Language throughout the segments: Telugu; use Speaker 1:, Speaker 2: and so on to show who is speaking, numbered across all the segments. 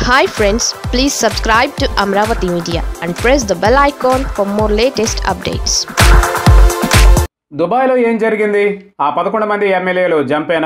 Speaker 1: Hi friends, please subscribe to Amravati Media and press the bell icon for more latest updates.
Speaker 2: దుబాయ్లో ఏం జరిగింది? ఆ 11 మంది ఎమ్మెల్యేలు జంపేనా?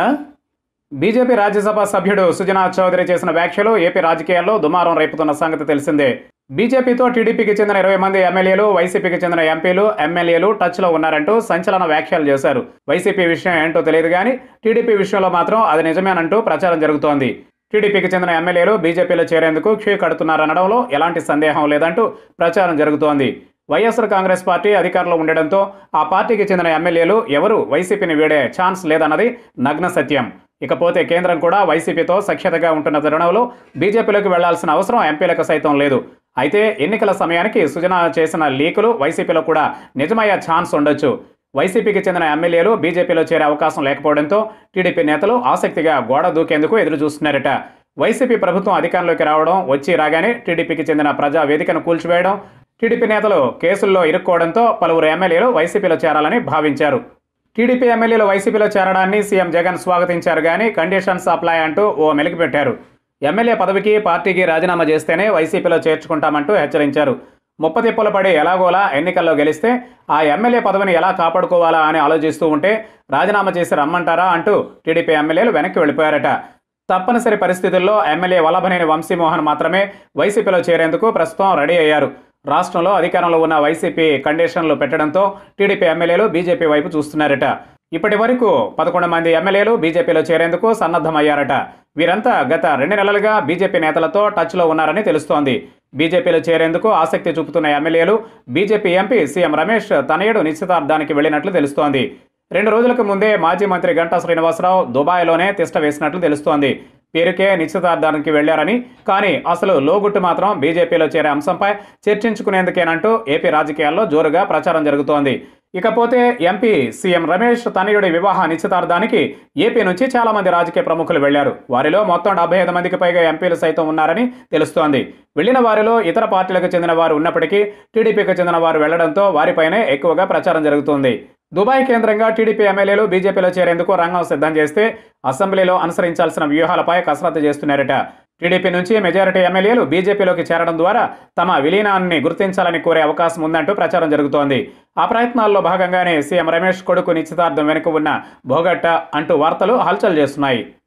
Speaker 2: బీజేపీ రాజ్యసభ సభ్యుడు సుజనా చౌదరి చేసిన వ్యాఖ్యలు ఏపీ రాజకీయాల్లో దుమారం రేపుతున్న సంగతి తెలిసిందే. బీజేపీతో టీడీపీకి చెందిన 20 మంది ఎమ్మెల్యేలు, వైసీపీకి చెందిన ఎంపీలు, ఎమ్మెల్యేలు టచ్లో ఉన్నారంటూ సంచలన వ్యాఖ్యలు చేశారు. వైసీపీ విషయం ఏంటో తెలియదు కానీ టీడీపీ విషయంలో మాత్రం అది నిజమేనంటూ ప్రచారం జరుగుతోంది. టీడీపీకి చెందిన ఎమ్మెల్యేలు బీజేపీలో చేరేందుకు క్యూ కడుతున్నారనడంలో ఎలాంటి సందేహం లేదంటూ ప్రచారం జరుగుతోంది. వైఎస్ఆర్ కాంగ్రెస్ పార్టీ అధికారంలో ఉండడంతో ఆ పార్టీకి చెందిన ఎమ్మెల్యేలు ఎవరు వైసీపీని వీడే ఛాన్స్ లేదన్నది నగ్న సత్యం. ఇకపోతే కేంద్రం కూడా వైసీపీతో సఖ్యతగా ఉంటున్న తరుణంలో బీజేపీలోకి వెళ్లాల్సిన అవసరం ఎంపీలకు సైతం లేదు. అయితే ఎన్నికల సమయానికి సుజనా చేసిన లీకులు వైసీపీలో కూడా నిజమయ్యే ఛాన్స్ ఉండొచ్చు. వైసీపీకి చెందిన ఎమ్మెల్యేలు బీజేపీలో చేరే అవకాశం లేకపోవడంతో టీడీపీ నేతలు ఆసక్తిగా గోడ దూకేందుకు ఎదురు చూస్తున్నారట. వైసీపీ ప్రభుత్వం అధికారంలోకి రావడం, వచ్చి రాగానే టీడీపీకి చెందిన ప్రజా వేదికను కూల్చివేయడం, టీడీపీ నేతలు కేసుల్లో ఇరుక్కోవడంతో పలువురు ఎమ్మెల్యేలు వైసీపీలో చేరాలని భావించారు. టీడీపీ ఎమ్మెల్యేలు వైసీపీలో చేరడాన్ని సీఎం జగన్ స్వాగతించారు కానీ కండిషన్స్ అప్లై అంటూ ఓ మెలికి పెట్టారు. ఎమ్మెల్యే పదవికి పార్టీకి రాజీనామా చేస్తేనే వైసీపీలో చేర్చుకుంటామంటూ హెచ్చరించారు. ముప్పతిప్పలు పడి ఎలాగోలా ఎన్నికల్లో గెలిస్తే ఆ ఎమ్మెల్యే పదవిని ఎలా కాపాడుకోవాలా అని ఆలోచిస్తూ ఉంటే రాజీనామా చేసి రమ్మంటారా అంటూ టీడీపీ ఎమ్మెల్యేలు వెనక్కి వెళ్ళిపోయారట. తప్పనిసరి పరిస్థితుల్లో ఎమ్మెల్యే వల్లభనేని వంశీమోహన్ మాత్రమే వైసీపీలో చేరేందుకు ప్రస్తుతం రెడీ అయ్యారు. రాష్ట్రంలో అధికారంలో ఉన్న వైసీపీ కండిషన్లు పెట్టడంతో టీడీపీ ఎమ్మెల్యేలు బీజేపీ వైపు చూస్తున్నారట. ఇప్పటి వరకు 11 మంది ఎమ్మెల్యేలు బీజేపీలో చేరేందుకు సన్నద్ధమయ్యారట. వీరంతా గత 2 నెలలుగా బీజేపీ నేతలతో టచ్లో ఉన్నారని తెలుస్తోంది. బీజేపీలో చేరేందుకు ఆసక్తి చూపుతున్న ఎమ్మెల్యేలు బీజేపీ ఎంపీ సీఎం రమేష్ తనయుడు నిశ్చితార్థానికి వెళ్లినట్లు తెలుస్తోంది. 2 రోజులకు ముందే మాజీ మంత్రి గంటా శ్రీనివాసరావు దుబాయ్లోనే తిష్ట వేసినట్లు తెలుస్తోంది. పేరుకే నిశ్చితార్థానికి వెళ్లారని, కానీ అసలు లోగుట్టు మాత్రం బీజేపీలో చేరే అంశంపై చర్చించుకునేందుకేనంటూ ఏపీ రాజకీయాల్లో జోరుగా ప్రచారం జరుగుతోంది. ఇకపోతే ఎంపీ సీఎం రమేష్ తనయుడి వివాహ నిశ్చితార్థానికి ఏపీ నుంచి చాలా మంది రాజకీయ ప్రముఖులు వెళ్లారు. వారిలో మొత్తం 75 మందికి పైగా ఎంపీలు సైతం ఉన్నారని తెలుస్తోంది. వెళ్లిన వారిలో ఇతర పార్టీలకు చెందిన వారు ఉన్నప్పటికీ టీడీపీకి చెందిన వారు వెళ్లడంతో వారిపైనే ఎక్కువగా ప్రచారం జరుగుతోంది. దుబాయ్ కేంద్రంగా టీడీపీ ఎమ్మెల్యేలు బీజేపీలో చేరేందుకు రంగం సిద్ధం చేస్తే అసెంబ్లీలో అనుసరించాల్సిన వ్యూహాలపై కసరత్తు చేస్తున్నారట. టీడీపీ నుంచి మెజారిటీ ఎమ్మెల్యేలు బీజేపీలోకి చేరడం ద్వారా తమ విలీనాన్ని గుర్తించాలని కోరే అవకాశం ఉందంటూ ప్రచారం జరుగుతోంది. ఆ ప్రయత్నాల్లో భాగంగానే సీఎం రమేష్ కొడుకు నిశ్చితార్థం వెనుక ఉన్న భోగట్ట అంటూ వార్తలు హల్చల్ చేస్తున్నాయి.